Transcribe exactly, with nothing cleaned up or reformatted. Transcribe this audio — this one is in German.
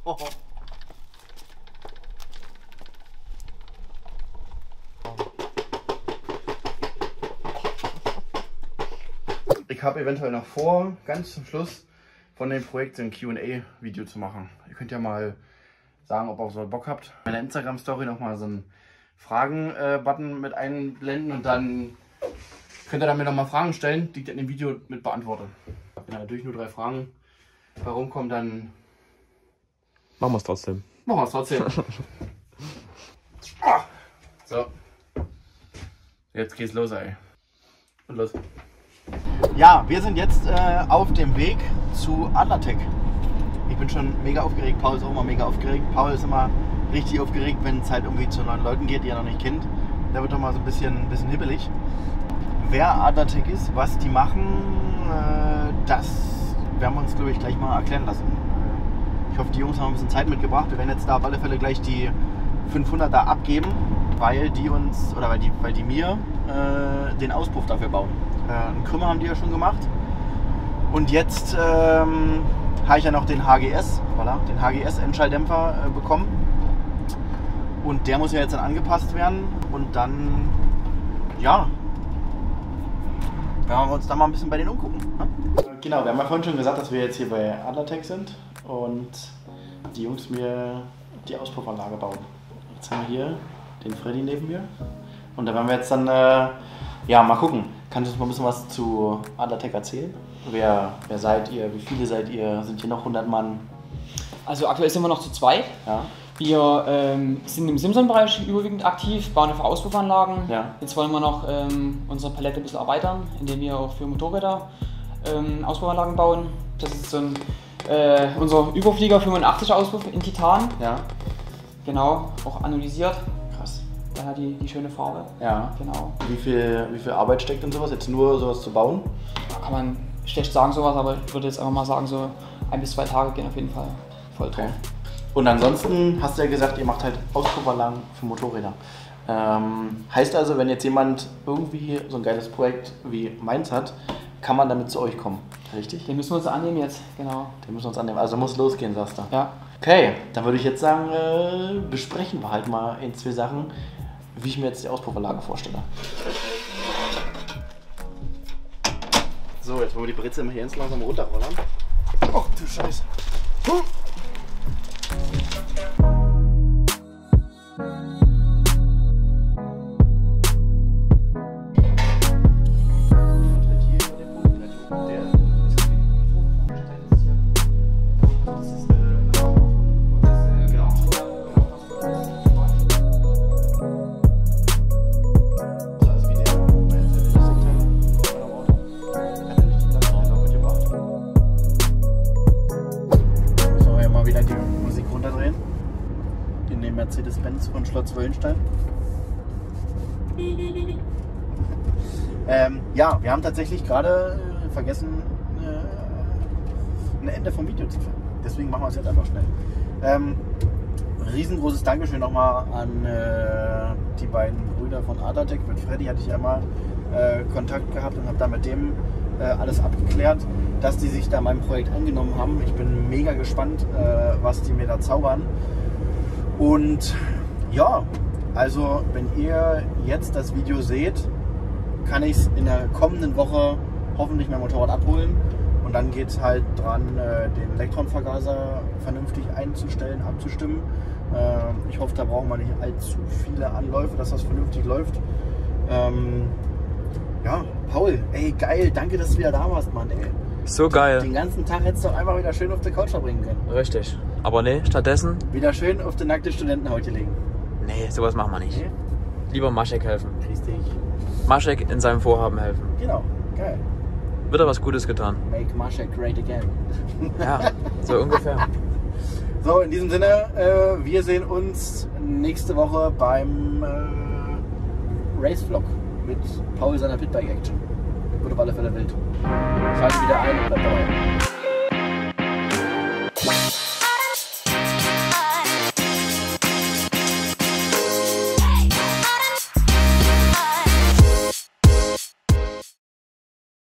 Ich habe eventuell noch vor, ganz zum Schluss von dem Projekt ein Q und A-Video zu machen. Ihr könnt ja mal sagen, ob ihr so Bock habt. In der Instagram-Story nochmal so einen Fragen-Button mit einblenden und dann könnt ihr dann mir nochmal Fragen stellen, die ich in dem Video mit beantworte. Wenn da natürlich nur drei Fragen herumkommen, dann machen wir es trotzdem. Machen wir es trotzdem. So. Jetzt geht's los, ey. Und los. Ja, wir sind jetzt äh, auf dem Weg zu Adlertech. Ich bin schon mega aufgeregt, Paul ist auch immer mega aufgeregt. Paul ist immer richtig aufgeregt, wenn es halt irgendwie zu neuen Leuten geht, die er noch nicht kennt. Der wird doch mal so ein bisschen, ein bisschen hibbelig. Wer Adlertech ist, was die machen, äh, das werden wir uns, glaube ich, gleich mal erklären lassen. Ich hoffe, die Jungs haben ein bisschen Zeit mitgebracht. Wir werden jetzt da auf alle Fälle gleich die fünfhundert da abgeben, weil die uns, oder weil die, weil die mir äh, den Auspuff dafür bauen. Äh, einen Krümmer haben die ja schon gemacht. Und jetzt ähm, habe ich ja noch den H G S, voilà, den H G S-Endschalldämpfer äh, bekommen. Und der muss ja jetzt dann angepasst werden. Und dann, ja, werden wir uns da mal ein bisschen bei denen umgucken. Ne? Genau, wir haben ja vorhin schon gesagt, dass wir jetzt hier bei Adlertech sind und die Jungs mir die Auspuffanlage bauen. Jetzt haben wir hier den Freddy neben mir und da werden wir jetzt dann, äh, ja, mal gucken. Kannst du uns mal ein bisschen was zu Adlertech erzählen? Wer, wer seid ihr? Wie viele seid ihr? Sind hier noch hundert Mann? Also aktuell sind wir noch zu zweit. Ja. Wir ähm, sind im Simson-Bereich überwiegend aktiv, bauen für Auspuffanlagen. Ja. Jetzt wollen wir noch ähm, unsere Palette ein bisschen erweitern, indem wir auch für Motorräder ähm, Auspuffanlagen bauen. Das ist so ein, äh, unser Überflieger fünfundachtzig Auspuff in Titan. Ja. Genau, auch analysiert. Krass. Daher die, die schöne Farbe. Ja. Genau. Wie viel, wie viel Arbeit steckt in sowas? Jetzt nur sowas zu bauen? Da kann man schlecht sagen sowas, aber ich würde jetzt einfach mal sagen, so ein bis zwei Tage gehen auf jeden Fall voll drauf. Okay. Und ansonsten hast du ja gesagt, ihr macht halt Auspuffanlagen für Motorräder. Ähm, heißt also, wenn jetzt jemand irgendwie so ein geiles Projekt wie meins hat, kann man damit zu euch kommen, richtig? Den müssen wir uns annehmen jetzt, genau. Den müssen wir uns annehmen, also muss losgehen, sagst du. Ja. Okay, dann würde ich jetzt sagen, äh, besprechen wir halt mal in zwei Sachen, wie ich mir jetzt die Auspuffanlage vorstelle. So, jetzt wollen wir die Britze immer hier ganz langsam runterrollern. Ach du Scheiße. Hm. Mercedes-Benz von Schloss Wöllenstein. ähm, ja, wir haben tatsächlich gerade äh, vergessen, äh, ein Ende vom Video zu filmen. Deswegen machen wir es jetzt einfach schnell. Ähm, riesengroßes Dankeschön nochmal an äh, die beiden Brüder von Adlertech. Mit Freddy hatte ich einmal äh, Kontakt gehabt und habe da mit dem äh, alles abgeklärt, dass die sich da meinem Projekt angenommen haben. Ich bin mega gespannt, äh, was die mir da zaubern. Und ja, also wenn ihr jetzt das Video seht, kann ich es in der kommenden Woche hoffentlich mein Motorrad abholen. Und dann geht es halt dran, den Elektronenvergaser vernünftig einzustellen, abzustimmen. Ich hoffe, da brauchen wir nicht allzu viele Anläufe, dass das vernünftig läuft. Ja, Paul, ey geil, danke, dass du wieder da warst, Mann, ey. So geil. Den ganzen Tag hättest du doch einfach wieder schön auf der Couch verbringen können. Richtig. Aber nee, stattdessen? Wieder schön auf die nackte Studentenhaut legen. Nee, sowas machen wir nicht. Nee? Lieber Maschek helfen. Richtig. Maschek in seinem Vorhaben helfen. Genau, geil. Wird er was Gutes getan. Make Maschek great again. Ja, so ungefähr. So, in diesem Sinne, äh, wir sehen uns nächste Woche beim äh, Race-Vlog mit Paul seiner Pitbike-Action. Wird auf alle Fälle wild. Schaltet wieder ein und bleibt dabei.